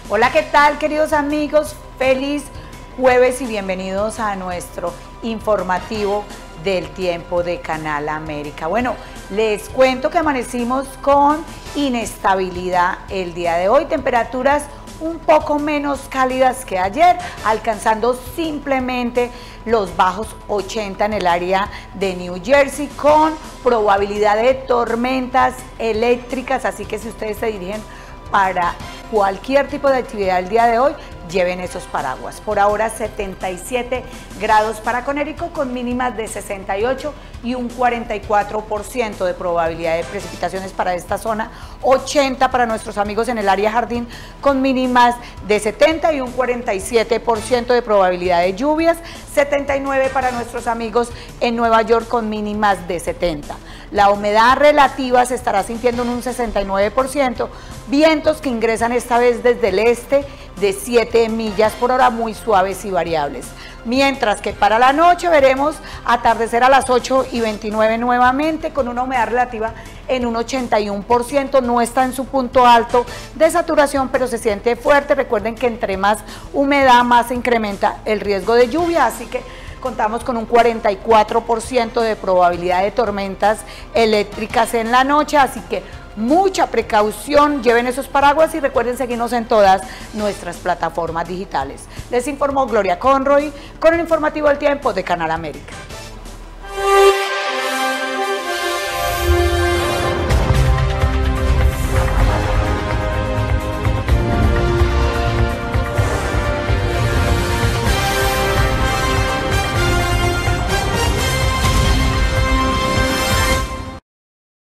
Hola, ¿qué tal, queridos amigos? Feliz jueves y bienvenidos a nuestro informativo del tiempo de Canal América. Bueno, les cuento que amanecimos con inestabilidad el día de hoy, temperaturas un poco menos cálidas que ayer, alcanzando simplemente los bajos 80 en el área de New Jersey, con probabilidad de tormentas eléctricas, así que si ustedes se dirigen para cualquier tipo de actividad el día de hoy, lleven esos paraguas. Por ahora 77 grados para Conérico con mínimas de 68 y un 44% de probabilidad de precipitaciones para esta zona, 80 para nuestros amigos en el área Jardín con mínimas de 70 y un 47% de probabilidad de lluvias, 79 para nuestros amigos en Nueva York con mínimas de 70. La humedad relativa se estará sintiendo en un 69%, vientos que ingresan esta vez desde el este de 7 millas por hora, muy suaves y variables. Mientras que para la noche veremos atardecer a las 8:29 nuevamente con una humedad relativa en un 81%, no está en su punto alto de saturación, pero se siente fuerte. Recuerden que entre más humedad, más se incrementa el riesgo de lluvia, así que contamos con un 44% de probabilidad de tormentas eléctricas en la noche, así que mucha precaución, lleven esos paraguas y recuerden seguirnos en todas nuestras plataformas digitales. Les informó Gloria Conroy con el informativo del tiempo de Canal América.